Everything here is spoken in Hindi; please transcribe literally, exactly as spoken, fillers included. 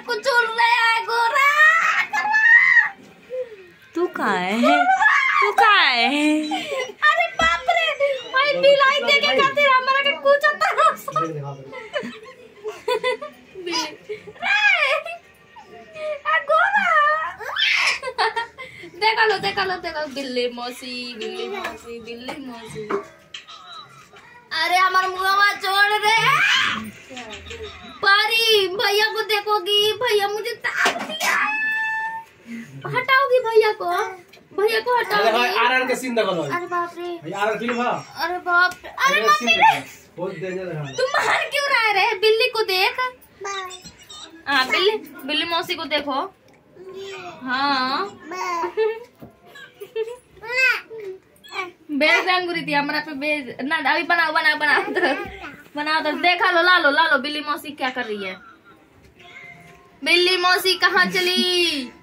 कुछ रहा है गोरा। तू कहाँ है? तू कहाँ है? अरे बाप रे, भाई बिलाई देखे खातिर हमरा के कुछ आता आ गोरा। देखा लो देखा लो देखा लो, बिल्ली मौसी बिल्ली मौसी बिल्ली मौसी। अरे हमारा मुंहवा छोड़ दे पारी, भैया को देखोगी? भैया मुझे ताक दिया, हटाओगी भैया को? भैया को हटाओगी? आरआर का सीन देखो। अरे बाप रे, आरआर फिल्म है। अरे बाप रे, अरे मम्मी रे बहुत डेंजर है। तुम बाहर क्यों रह रहे? बिल्ली को देख। हाँ बिल्ली बिल्ली मौसी को देखो। हाँ बेज अंगूरी थी हमारा पे बेज ना। अभी बनाओ बनाओ बनाओ तो बनाओ तो देखा लो, ला लो ला लो। बिल्ली मौसी क्या कर रही है? बिल्ली मौसी कहाँ चली?